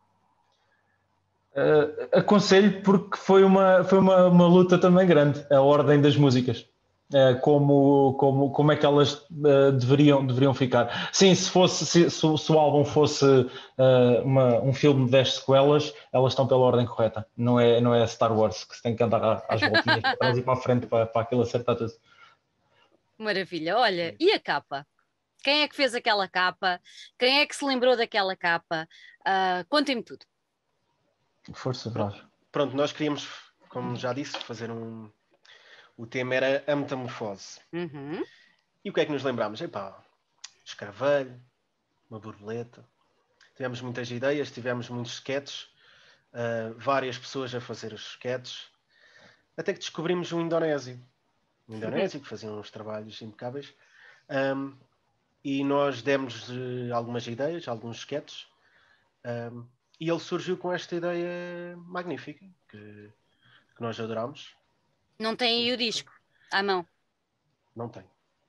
Uh, aconselho porque foi, uma, foi uma, uma luta também grande, a ordem das músicas. Uh, como, como, como é que elas uh, deveriam, deveriam ficar. Sim, se, fosse, se, se, se o álbum fosse uh, uma, um filme de dez sequelas, elas estão pela ordem correta. Não é, não é Star Wars, que se tem que andar às voltinhas para trás e para a frente para, para aquilo acertar tudo.
Maravilha. Olha, e a capa? Quem é que fez aquela capa? Quem é que se lembrou daquela capa? Uh, contem-me tudo.
Força, Brás.
Pronto, nós queríamos, como já disse, fazer um... O tema era a metamorfose.
Uhum.
E o que é que nos lembrámos? Epá, escaravelho, uma borboleta. Tivemos muitas ideias, tivemos muitos sketches, uh, várias pessoas a fazer os sketches, até que descobrimos um indonésio. Um indonésio que fazia uns trabalhos impecáveis. Um, e nós demos uh, algumas ideias, alguns sketches, um, e ele surgiu com esta ideia magnífica, que, que nós adorámos.
Não tem aí o disco à mão?
Não tem.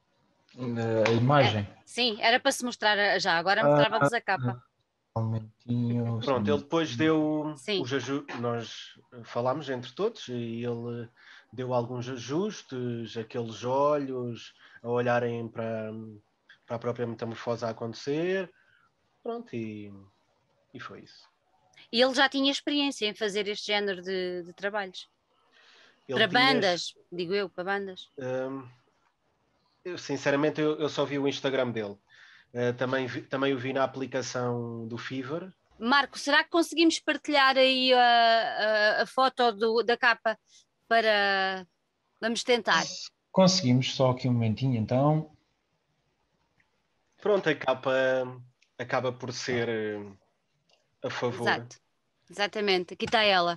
A imagem?
É, sim, era para se mostrar já, agora mostrávamos a capa.
Um momentinho.
Pronto, ele depois deu
Sim.
os ajustes, nós falámos entre todos e ele deu alguns ajustes, aqueles olhos a olharem para, para a própria metamorfose a acontecer. Pronto, e, e foi isso.
E ele já tinha experiência em fazer este género de, de trabalhos?
Ele
para
tinha,
bandas, digo eu, para bandas.
Hum, eu, sinceramente, eu, eu só vi o Instagram dele. Uh, também, vi, também o vi na aplicação do Fiverr.
Marco, será que conseguimos partilhar aí a, a, a foto do, da capa para... Vamos tentar.
Conseguimos, só aqui um momentinho então.
Pronto, a capa acaba por ser uh, a favor.
Exato, exatamente, aqui está ela.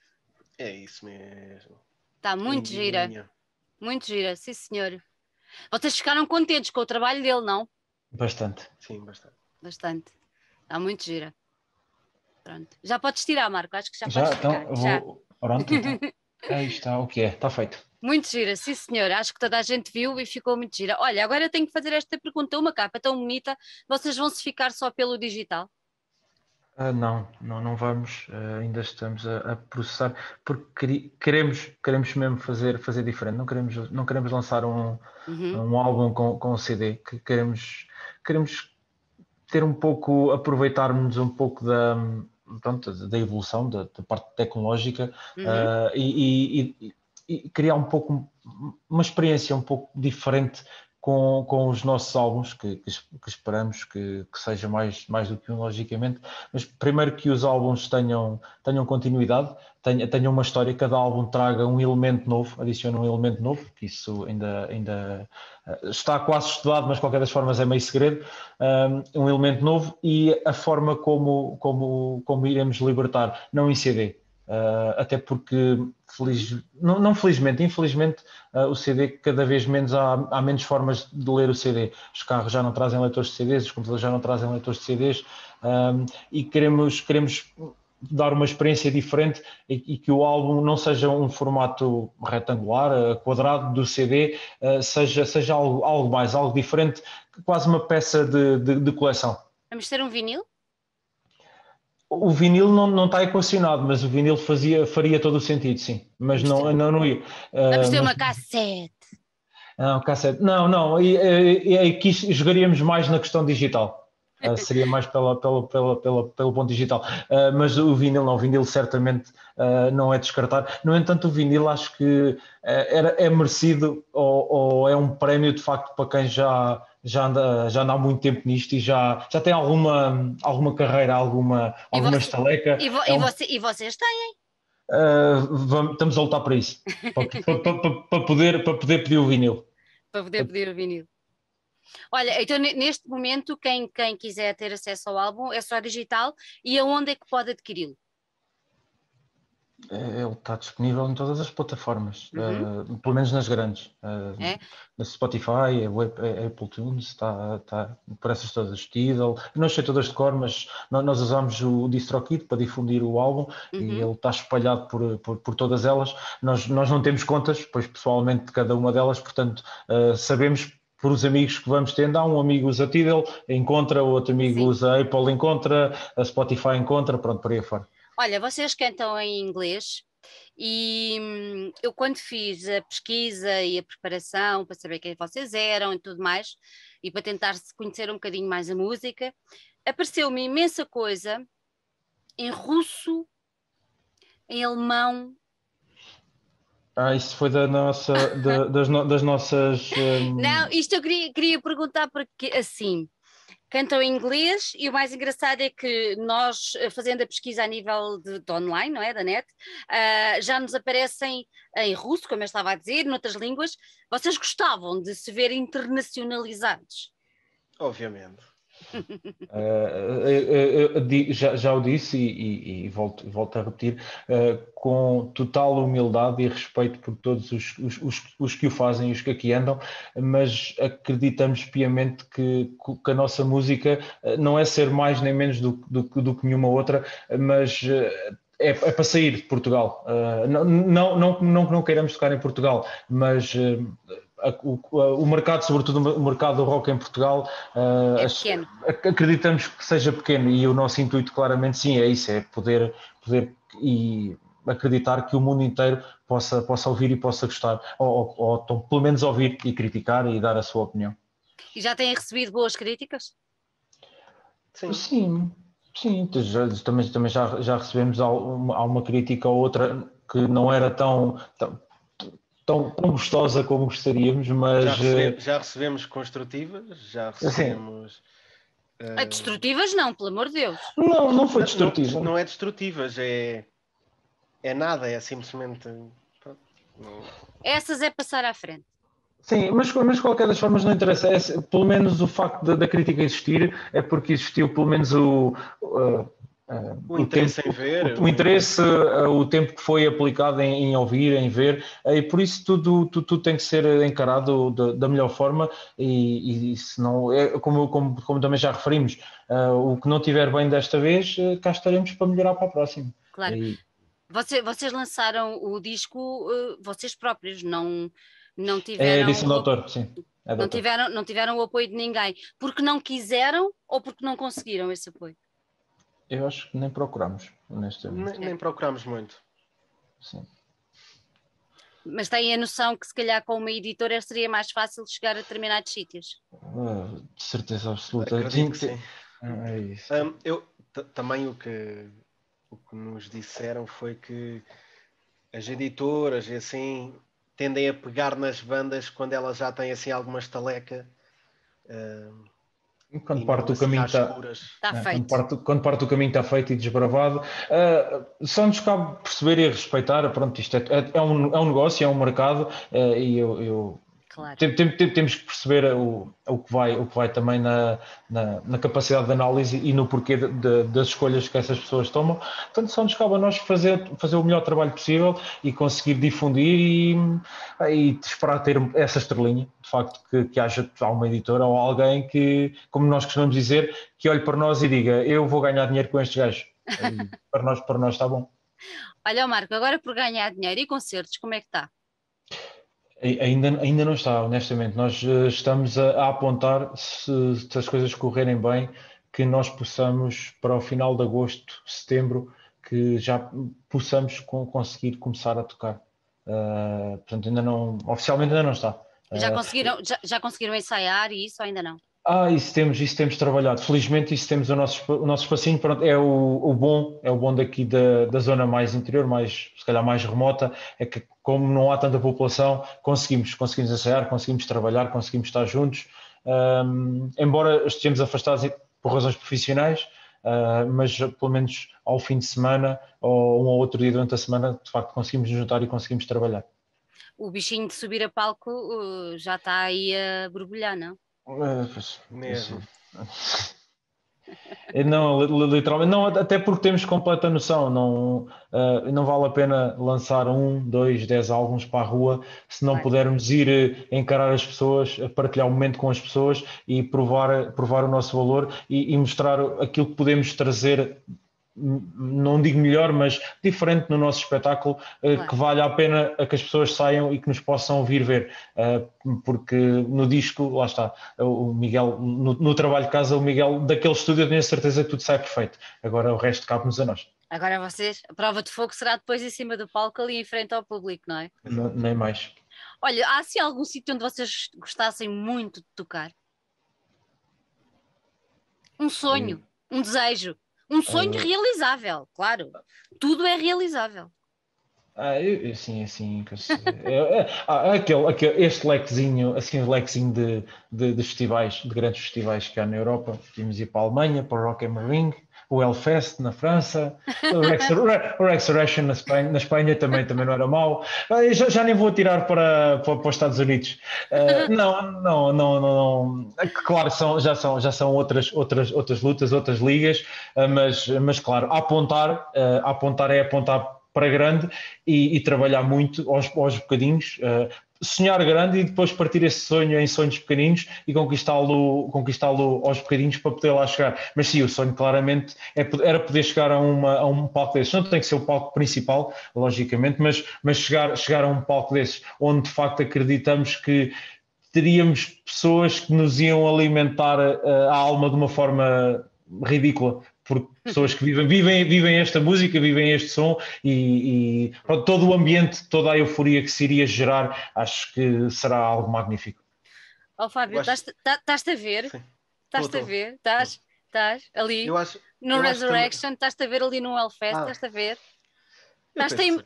É isso mesmo.
Está muito
Lindinha.
gira, muito gira, sim senhor. Vocês ficaram contentes com o trabalho dele, não?
Bastante.
Sim, bastante.
Bastante, está muito gira. Pronto. Já podes tirar, Marco, acho que já,
Já,
podes
então,
ficar.
vou...
Já.
Pronto, então. Aí está, o que é, está feito.
Muito gira, sim senhor, acho que toda a gente viu e ficou muito gira. Olha, agora eu tenho que fazer esta pergunta, uma capa tão bonita, vocês vão se ficar só pelo digital?
Uh, não, não, não vamos, uh, ainda estamos a, a processar, porque queremos, queremos mesmo fazer, fazer diferente, não queremos, não queremos lançar um,
Uhum.
um álbum com, com um C D, que queremos, queremos ter um pouco, aproveitarmos um pouco da, pronto, da evolução, da, da parte tecnológica,
Uhum.
uh, e, e, e, e criar um pouco, uma experiência um pouco diferente Com, com os nossos álbuns, que, que, que esperamos que, que seja mais, mais do que um, logicamente, mas primeiro que os álbuns tenham, tenham continuidade, tenham, tenham uma história, cada álbum traga um elemento novo, adiciona um elemento novo, que isso ainda, ainda está quase estudado, mas de qualquer das formas é meio segredo, um elemento novo e a forma como, como, como iremos libertar, não em C D. Uh, até porque, feliz, não, não felizmente, infelizmente, uh, o C D cada vez menos há, há menos formas de ler o C D. Os carros já não trazem leitores de C Ds, os computadores já não trazem leitores de C Ds, um, e queremos, queremos dar uma experiência diferente e, e que o álbum não seja um formato retangular, quadrado do C D, seja, seja algo, algo mais, algo diferente, quase uma peça de, de, de coleção.
Vamos ter um vinil?
O vinil não, não está equacionado, mas o vinil fazia, faria todo o sentido, sim. Mas
Vamos
não,
ter,
não, não ia.
vamos ter
mas,
uma cassete.
não, cassete. Não, não. E, e, e aqui jogaríamos mais na questão digital. Uh, seria mais pela, pela, pela, pela, pelo ponto digital. Uh, mas o vinil não, o vinil certamente uh, não é descartar. No entanto, o vinil acho que uh, era, é merecido ou, ou é um prémio de facto para quem já, já, anda, já anda há muito tempo nisto e já, já tem alguma, alguma carreira, alguma,
E,
alguma
você,
estaleca.
e, vo,
É
e,
um,
você, e vocês têm?
uh, vamos, estamos a lutar para isso, para, para, para, para, poder, para poder pedir o vinil.
Para poder pedir o vinil. Olha, então neste momento, quem, quem quiser ter acesso ao álbum é só digital, e aonde é que pode adquiri-lo?
Ele está disponível em todas as plataformas,
Uhum.
uh, pelo menos nas grandes. Uh,
É?
Na Spotify, a Apple Tunes, está, está por essas todas, Tidal. Não sei todas de cor, mas nós usamos o DistroKid para difundir o álbum
Uhum.
e ele está espalhado por, por, por todas elas. Nós, nós não temos contas, pois pessoalmente de cada uma delas, portanto uh, sabemos por os amigos que vamos tendo. Há um amigo usa Tidal, encontra, o outro amigo
Sim.
usa Apple, encontra, a Spotify encontra, pronto, por aí fora.
Olha, vocês cantam em inglês e hum, eu quando fiz a pesquisa e a preparação para saber quem vocês eram e tudo mais, e para tentar conhecer um bocadinho mais a música, apareceu-me imensa coisa em russo, em alemão.
Ah, isso foi da nossa, da, das, no, das nossas... Um...
Não, isto eu queria, queria perguntar porque assim... Cantam em inglês e o mais engraçado é que nós, fazendo a pesquisa a nível de, de online, não é, da net, uh, já nos aparecem em russo, como eu estava a dizer, noutras línguas. Vocês gostavam de se ver internacionalizados?
Obviamente.
Uh, eu, eu, eu, já, já o disse e, e, e volto, volto a repetir, uh, com total humildade e respeito por todos os, os, os, os que o fazem e os que aqui andam, mas acreditamos piamente que, que a nossa música não é ser mais nem menos do, do, do que nenhuma outra, mas uh, é, é para sair de Portugal. Uh, não, não, não, não, não queiramos tocar em Portugal, mas... Uh, O, o mercado, sobretudo o mercado do rock em Portugal, uh,
É pequeno.
Acreditamos que seja pequeno e o nosso intuito claramente sim é isso, é poder, poder e acreditar que o mundo inteiro possa, possa ouvir e possa gostar, ou, ou, ou pelo menos ouvir e criticar e dar a sua opinião.
E já têm recebido boas críticas?
Sim.
Sim, sim, já, também, também já, já recebemos alguma, alguma crítica ou outra que não era tão... tão Tão, tão gostosa como gostaríamos, mas...
Já recebemos, já recebemos construtivas, já recebemos...
Uh... Destrutivas não, pelo amor de Deus.
Não, não foi destrutiva.
Não, não é destrutivas, é, é nada, é simplesmente... Não...
Essas é passar à frente.
Sim, mas, mas de qualquer das formas não interessa. É, pelo menos o facto da, da crítica existir é porque existiu pelo menos o... Uh, Uh,
o interesse
o tempo,
em ver,
o, o interesse, uh, o tempo que foi aplicado em, em ouvir, em ver, uh, e por isso tudo, tudo, tudo tem que ser encarado da, da melhor forma e, e se não, é, como, como, como também já referimos, uh, o que não tiver bem desta vez, uh, cá estaremos para melhorar para a próxima.
Claro. E... Você, vocês lançaram o disco uh, vocês próprios, não, não tiveram...
É edição de autor, sim. É
não, tiveram, não tiveram o apoio de ninguém, porque não quiseram ou porque não conseguiram esse apoio?
Eu acho que nem procuramos, honestamente.
Nem, nem procuramos muito.
Sim.
Mas têm a noção que se calhar com uma editora seria mais fácil chegar a determinados sítios?
Uh, de certeza absoluta.
Acredito que sim.
Ah, é isso.
Um, eu, também o que, o que nos disseram foi que as editoras e assim tendem a pegar nas bandas quando elas já têm assim alguma estaleca. Um,
Quando parte, o caminho está,
está
é,
feito.
Quando, parte, quando parte o caminho está feito e desbravado, uh, só nos cabe perceber e respeitar. Pronto, isto é, é, é, um, é um negócio, é um mercado, uh, e eu, eu
claro.
tem, tem, tem, temos que perceber o, o, que vai, o que vai também na, na, na capacidade de análise e no porquê de, de, das escolhas que essas pessoas tomam. Portanto, só nos cabe a nós fazer, fazer o melhor trabalho possível e conseguir difundir e, e esperar ter essa estrelinha, de facto, que, que haja uma editora ou alguém que, como nós costumamos dizer, que olhe para nós e diga: eu vou ganhar dinheiro com estes gajos. para nós, para nós está bom.
Olha, Marco, agora por ganhar dinheiro e concertos, como é que está?
Ainda, ainda não está, honestamente. Nós uh, estamos a, a apontar, se, se as coisas correrem bem, que nós possamos, para o final de agosto, setembro, que já possamos com, conseguir começar a tocar. Uh, portanto, ainda não, oficialmente ainda não está.
Já
Uh,
conseguiram, já, já conseguiram ensaiar e isso ou ainda não?
Ah, isso temos, isso temos trabalhado. Felizmente, isso temos o nosso, o nosso espacinho. Pronto, é o, o bom, é o bom daqui da, da zona mais interior, mais, se calhar mais remota, é que como não há tanta população, conseguimos, conseguimos ensaiar, conseguimos trabalhar, conseguimos estar juntos. Um, embora estejamos afastados por razões profissionais, uh, mas pelo menos ao fim de semana ou um ou outro dia durante a semana, de facto, conseguimos nos juntar e conseguimos trabalhar.
O bichinho de subir a palco uh, já está aí a borbulhar, não?
Uh, pois,
Mesmo.
Não, literalmente, não, até porque temos completa noção, não, uh, não vale a pena lançar um, dois, dez álbuns para a rua se não
Claro.
pudermos ir encarar as pessoas, partilhar o momento com as pessoas e provar, provar o nosso valor e, e mostrar aquilo que podemos trazer, não digo melhor, mas diferente no nosso espetáculo, claro. Que vale a pena a que as pessoas saiam e que nos possam vir ver, porque no disco, lá está, o Miguel, no, no trabalho de casa, o Miguel, daquele estúdio eu tenho a certeza que tudo sai perfeito, agora o resto cabe-nos a nós.
Agora vocês, a prova de fogo será depois em cima do palco ali em frente ao público, não é?
Não, nem mais.
Olha, há assim algum sítio onde vocês gostassem muito de tocar? Um sonho, um desejo. Um sonho uh, realizável, claro. Tudo é realizável.
Ah, eu, sim, assim, ah, aquele, aquele, este lequezinho, assim, o lequezinho de, de, de festivais, de grandes festivais que há na Europa. Tínhamos ir para a Alemanha, para o Rock am Ring, o Hellfest na França, o Resurrection na Espanha, na Espanha também, também não era mau. Já, já nem vou tirar para, para, para os Estados Unidos. Uh, não, não, não, não, não. Claro, são, já são, já são outras, outras, outras lutas, outras ligas, uh, mas, mas claro, a apontar, uh, a apontar é apontar para grande e, e trabalhar muito aos, aos bocadinhos, uh, sonhar grande e depois partir esse sonho em sonhos pequeninos e conquistá-lo, conquistá-lo aos bocadinhos para poder lá chegar. Mas sim, o sonho claramente é, era poder chegar a, uma, a um palco desses. Não tem que ser o palco principal, logicamente, mas, mas chegar, chegar a um palco desses, onde de facto acreditamos que teríamos pessoas que nos iam alimentar a, a alma de uma forma ridícula, porque pessoas que vivem, vivem, vivem esta música, vivem este som e, e pronto, todo o ambiente, toda a euforia que se iria gerar, acho que será algo magnífico.
Ó oh, Fábio, estás-te a ver? Estás-te a ver? Estás, estás ali
eu acho,
no
eu
Resurrection, estás-te a ver ali no Hellfest, ah, estás-te a ver? Estás-te a, im...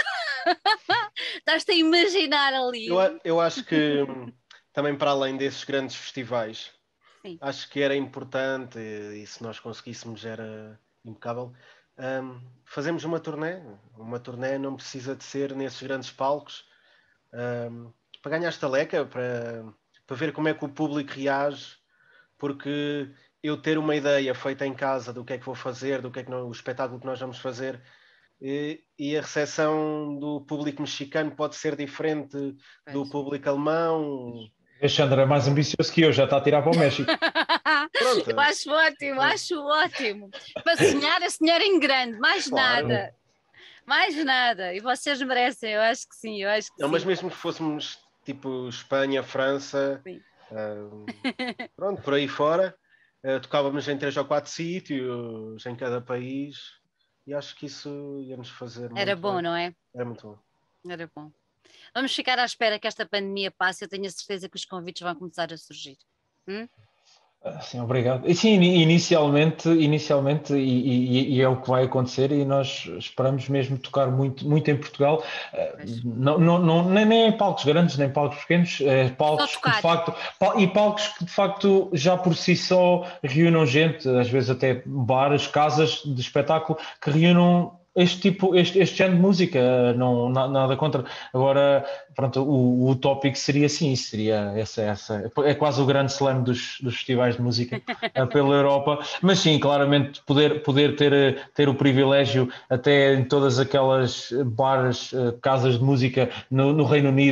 estás a imaginar ali.
Eu, eu acho que também para além desses grandes festivais, sim, acho que era importante, e se nós conseguíssemos era impecável, um, fazemos uma turnê. Uma turnê não precisa de ser nesses grandes palcos, um, para ganhar estaleca, para, para ver como é que o público reage, porque eu ter uma ideia feita em casa do que é que vou fazer, do que é que não, o espetáculo que nós vamos fazer, e, e a recepção do público mexicano pode ser diferente do público alemão.
Alexandre é mais ambicioso que eu, já está a tirar para o México.
Pronto. Eu acho ótimo, acho ótimo. Para sonhar, a sonhar em grande, mais claro. nada. Mais nada. E vocês merecem, eu acho que sim, eu acho que
não,
sim.
Mas mesmo que fôssemos tipo Espanha, França, uh, pronto, por aí fora, uh, tocávamos em três ou quatro sítios, em cada país, e acho que isso ia nos fazer muito
Era bom,
bem.
não é?
Era muito bom.
Era bom. Vamos ficar à espera que esta pandemia passe. Eu tenho a certeza que os convites vão começar a surgir. Hum?
Sim, obrigado. E sim, inicialmente, inicialmente e, e, e é o que vai acontecer e nós esperamos mesmo tocar muito, muito em Portugal, não, não, não, nem, nem em palcos grandes, nem palcos pequenos, é, palcos que de facto, e palcos que de facto já por si só reúnam gente, às vezes até bares, casas de espetáculo que reúnam este tipo, este, este género de música, não, nada contra. Agora, pronto, o, o tópico seria assim, seria essa, essa, é quase o grande slam dos, dos festivais de música pela Europa, mas sim, claramente poder, poder ter, ter o privilégio até em todas aquelas bares, casas de música no, no Reino Unido,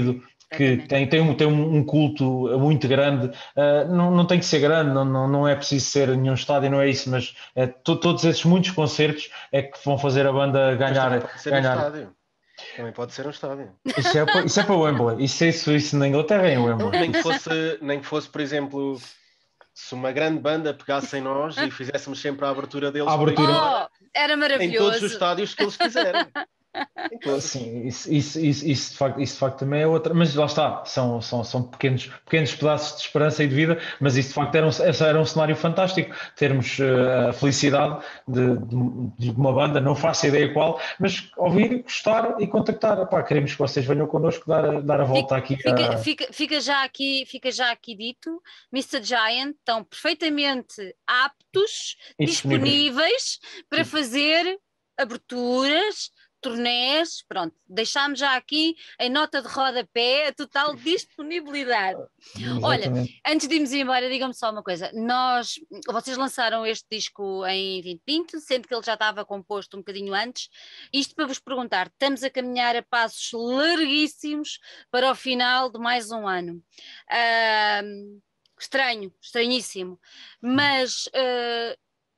que tem, tem, um, tem um culto muito grande, uh, não, não tem que ser grande, não, não, não é preciso ser nenhum estádio, não é isso, mas uh, to, todos esses muitos concertos é que vão fazer a banda ganhar.
Mas também pode ser
ganhar.
um estádio. Também pode ser um estádio.
Isso é para, isso é para Wembley, isso, isso, isso na Inglaterra é em Wembley.
Nem que fosse, nem que fosse, por exemplo, se uma grande banda pegasse em nós e fizéssemos sempre a abertura deles,
a abertura.
Oh, era maravilhoso.
Em todos os estádios que eles quiserem.
Sim, isso, isso, isso, isso, de facto, isso de facto também é outra, mas lá está, são, são, são pequenos, pequenos pedaços de esperança e de vida, mas isso de facto era um, era um cenário fantástico, termos uh, a felicidade de, de, de uma banda, não faço ideia qual, mas ouvir, gostar e contactar. Epá, queremos que vocês venham connosco dar, dar a volta
fica,
aqui.
Fica,
a...
fica, fica, já aqui. Fica já aqui dito, mister Giant estão perfeitamente aptos, disponíveis para fazer aberturas, turnés, pronto, deixámos já aqui em nota de rodapé a total disponibilidade.
Exatamente.
Olha, antes de irmos embora, digam-me só uma coisa, nós, vocês lançaram este disco em vinte vinte, sendo que ele já estava composto um bocadinho antes, isto para vos perguntar, estamos a caminhar a passos larguíssimos para o final de mais um ano. Uh, estranho, estranhíssimo, mas... Uh,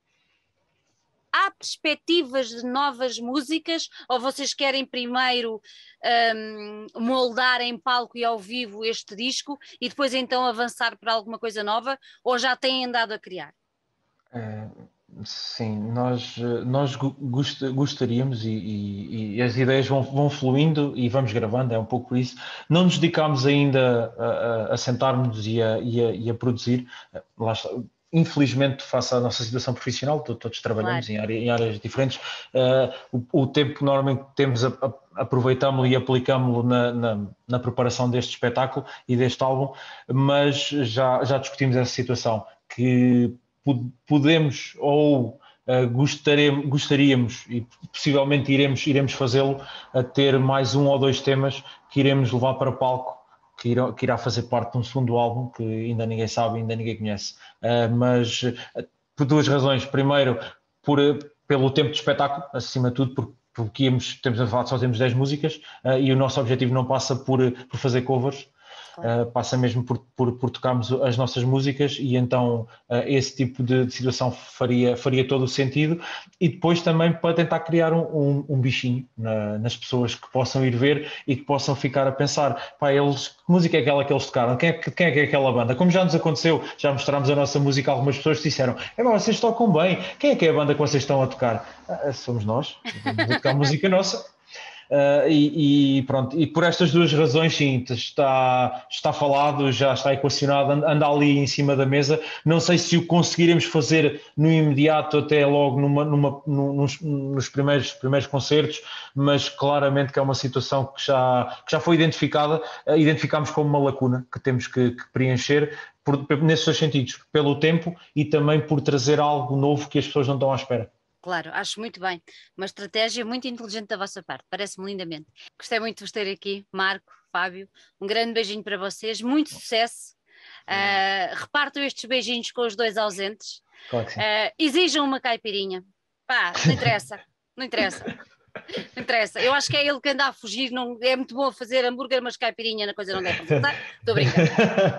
há perspectivas de novas músicas ou vocês querem primeiro um, moldar em palco e ao vivo este disco e depois então avançar para alguma coisa nova ou já têm andado a criar?
É, sim, nós, nós gost, gostaríamos e, e, e as ideias vão, vão fluindo e vamos gravando, é um pouco isso. Não nos dedicámos ainda a, a, a sentarmos e a, e, a, e a produzir, lá está. Infelizmente, face à nossa situação profissional, todos trabalhamos claro. em, área, em áreas diferentes, uh, o, o tempo que normalmente temos, aproveitámo-lo e aplicámo-lo na, na, na preparação deste espetáculo e deste álbum, mas já, já discutimos essa situação, que podemos ou uh, gostaríamos, gostaríamos e possivelmente iremos, iremos fazê-lo, a ter mais um ou dois temas que iremos levar para palco, Que irá, que irá fazer parte de um segundo álbum que ainda ninguém sabe, ainda ninguém conhece. Uh, mas uh, por duas razões. Primeiro, por, pelo tempo de espetáculo, acima de tudo, porque, porque íamos, temos a falar só temos dez músicas uh, e o nosso objetivo não passa por, por fazer covers, claro. uh, passa mesmo por, por, por tocarmos as nossas músicas e então uh, esse tipo de, de situação faria, faria todo o sentido e depois também para tentar criar um, um, um bichinho na, nas pessoas que possam ir ver e que possam ficar a pensar, pá, eles, que música é aquela que eles tocaram? Quem é, quem é que é aquela banda? Como já nos aconteceu, já mostramos a nossa música a algumas pessoas que disseram, é, mas vocês tocam bem, quem é que é a banda que vocês estão a tocar? Ah, somos nós, vamos a tocar música nossa. Uh, e, e pronto, e por estas duas razões sim, está, está falado, já está equacionado, anda ali em cima da mesa. Não sei se o conseguiremos fazer no imediato, até logo numa, numa, nos, nos primeiros, primeiros concertos, mas claramente que é uma situação que já, que já foi identificada, uh, identificámos como uma lacuna que temos que, que preencher, por, nesses dois sentidos, pelo tempo e também por trazer algo novo que as pessoas não estão à espera.
Claro, acho muito bem. Uma estratégia muito inteligente da vossa parte, parece-me lindamente. Gostei muito de vos ter aqui, Marco, Fábio. Um grande beijinho para vocês, muito sucesso. Uh, repartam estes beijinhos com os dois ausentes.
Claro que sim.
Uh, exijam uma caipirinha. Pá, não interessa, não interessa. Não interessa. Eu acho que é ele que anda a fugir. Não, é muito bom fazer hambúrguer, mas caipirinha na coisa não deve resultar. Estou brincando.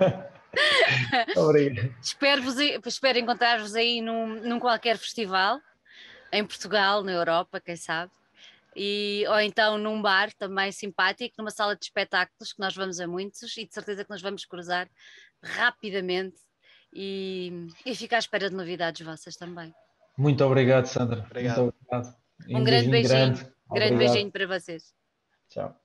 Obrigado.
Espero-vos, espero encontrar-vos aí num, num qualquer festival. Em Portugal, na Europa, quem sabe, e, ou então num bar também simpático, numa sala de espetáculos, que nós vamos a muitos e de certeza que nos vamos cruzar rapidamente e, e ficar à espera de novidades vossas também.
Muito obrigado, Sandra.
Obrigado.
Muito obrigado.
Um, um grande beijinho, grande, grande beijinho para vocês.
Tchau.